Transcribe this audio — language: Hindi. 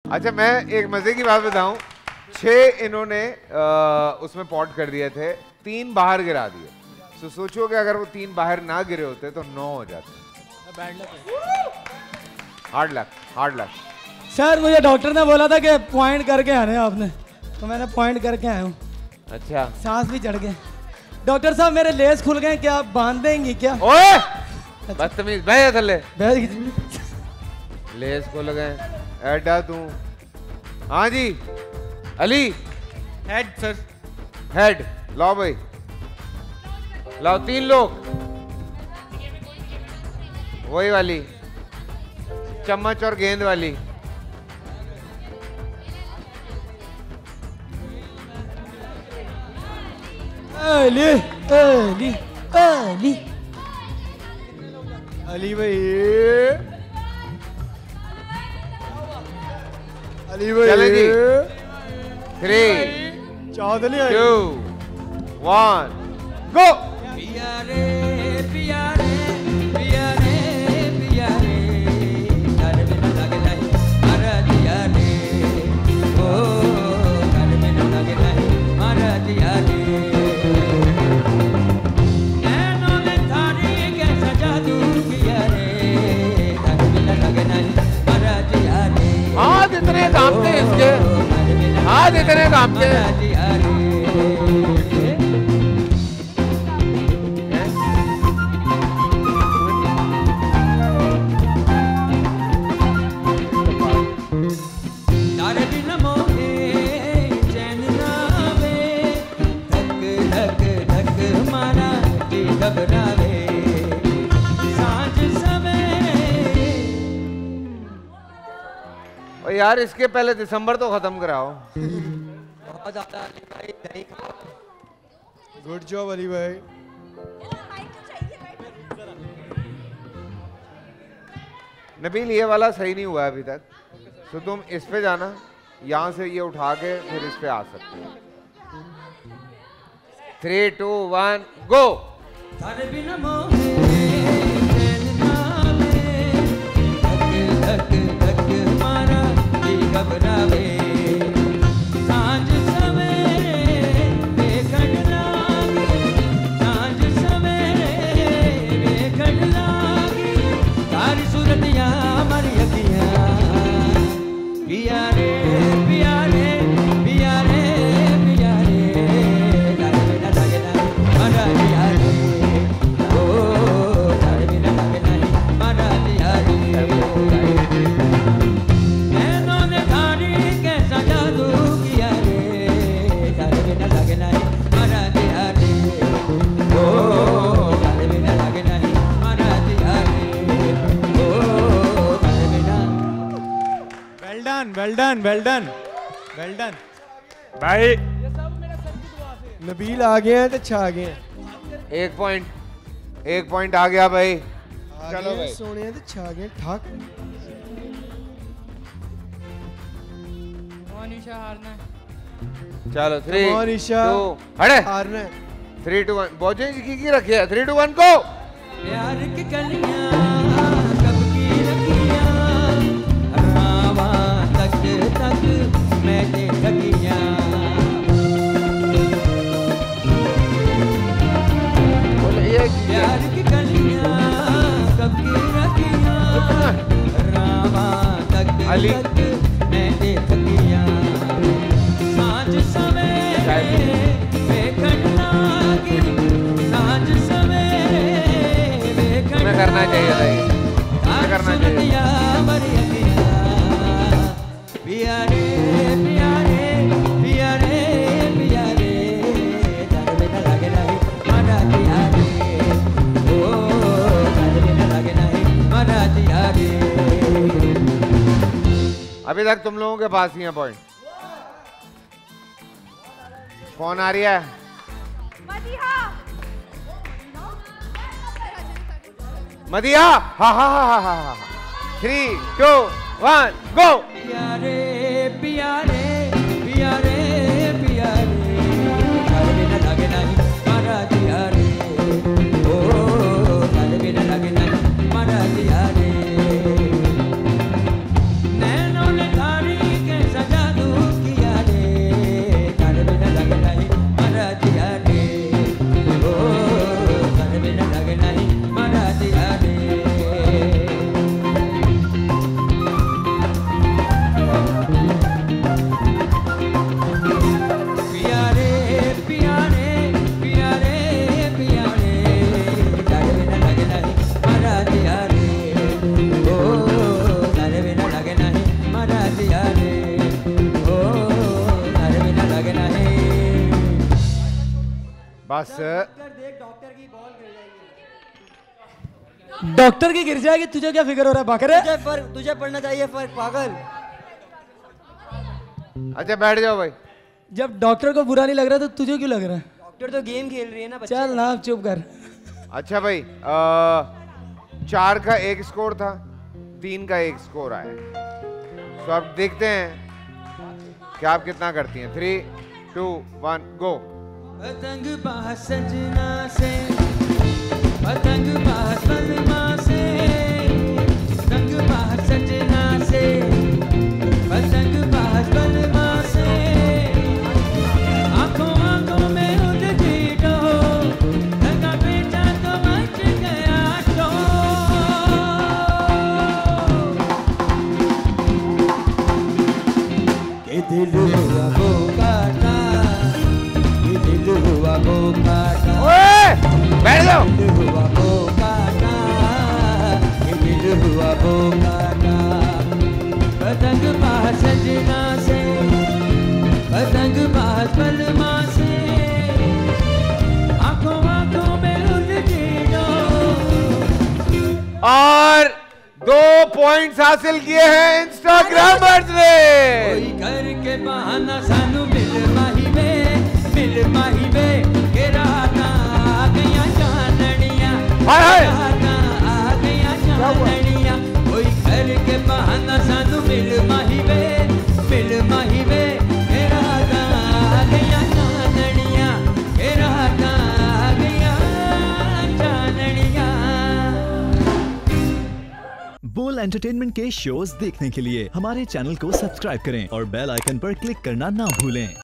अच्छा मैं एक मजे की बात बताऊं, 6 इन्होंने उसमें पॉट कर दिए थे, 3 बाहर गिरा दिए। तो सोचो कि अगर वो 3 बाहर ना गिरे होते तो 9 हो जाते। Hard luck, hard luck. Sir मुझे डॉक्टर ने बोला था कि पॉइंट करके आने आपने, तो मैंने पॉइंट करके आया हूँ। अच्छा सांस भी चढ़ गए। डॉक्टर साहब मेरे लेस खुल गए, क्या आप बांध देंगी क्या? ओए बदतमीज, बैठ थल्ले। बैठ लेस खुल गए एडा तू। हाँ जी अली। Head sir. हेड लाओ भाई, लाओ 3 लोग। वही वाली चम्मच और गेंद वाली। अली अली अली अली भाई, अली भाई। चलें जी। 3 चौधरी 2 1 गो। पियारे पियारे पियारे पियारे घर में न लगे नहीं मारा दिया रे, ओ घर में न लगे नहीं मारा दिया रे। नैनों ने थारी कैसा जादू किया रे, घर में न लगे नहीं मारा दिया रे। हाथ इतने कांपते इसके, हाथ इतने कांपते। यार इसके पहले दिसंबर तो खत्म कराओ। बहुत ज्यादा अली भाई, दही खाओ। गुड जॉब अली भाई। नबील ये वाला सही नहीं हुआ अभी तक, तो तुम इस पे जाना, यहाँ से ये उठा के फिर इस पे आ सकते हो। 3 2 1 गो। घबरावे सांझ सवेरे बेखड़ लागी, सांझ सवेरे बेखड़ लागी, तारी सूरतियां मरी अखियां। पिया रे पिया रे पिया रे पिया रे, तारे बिना लगे नहीं मारा दिया रे, ओ तारे बिना लगे नहीं मारा दिया रे। Well done well done well done भाई। नबील आ गए हैं तो छा गए हैं। 1 पॉइंट आ गया भाई। चलो भाई, सोने हैं तो छा गए ठाक। मनीषा हारना है। चलो 3 मनीषा 2 हटे हारना है। 3 2 1 बोझे की रखी है। 3 2 1 गो। प्यार की कलियां कब की रखियां, रावा तक तक मैंने ठगियां। प्यार की कलियां कब की रखियां, रावा तक तक मैंने ठगियां। सांझ सवेरे बेखड़ लागी, सांझ सवेरे बेखड़ करना चाहिए था ये, करना चाहिए। पियारे पियारे पियारे पियारे, तारे बिना लगे नहीं मारा दिया रे, ओ तारे बिना लगे नहीं मारा दिया रे। अभी तक तुम लोगों के पास ही है पॉइंट। कौन आ रही है? मदिया। हा हा हा हा हा। 3 2 1 गो। पियारे पियारे पियारे पियारे, तारे बिना लगे नहीं मारा दिया रे, ओ तारे बिना लगे नहीं मारा दिया रे। नैनों ने थारी बस डॉक्टर की गिर जाएगी, तुझे क्या फिक्र हो रहा है बकरे? तुझे पढ़ना चाहिए फर्क, पागल। अच्छा बैठ जाओ भाई। जब डॉक्टर को बुरा नहीं लग रहा तो तुझे क्यों लग रहा है? डॉक्टर तो गेम खेल रही है ना बच्चे। चल ना चुप कर। अच्छा भाई 4 का 1 स्कोर था, 3 का 1 स्कोर आया। तो अब देखते हैं कि आप कितना करती हैं। 3, 2, 1 गो। पतंग बाह सजना से, पतंग बाह सलमा से, पतंग बाह सजना से, पतंग बाह सलमा से, आंखों आंखों में उलझी डो, लगा बेटा तो मच गया शोर। के दिल हुआ वो काटा, के दिल हुआ वो काटा, ओए बैठ जाओ। दिल हुआ वो काटा, के दिल हुआ वो काटा। पतंग बाह सजना से, पतंग बाह सलमा से, आंखों आंखों में उलझी डो। और 2 पॉइंट्स हासिल किए हैं इंस्टाग्रामर्स ने। कोई करके बहाना सानू मिल माही वे के राता आ गया जानड़िया, हाय हाय। राता आ गया जानड़िया। कोई करके बहाना सानू मिल माही वे के राता आ गया जानड़िया, के राता आ गया जानड़िया। बोल एंटरटेनमेंट के शोज देखने के लिए हमारे चैनल को सब्सक्राइब करें और बेल आइकन पर क्लिक करना ना भूलें।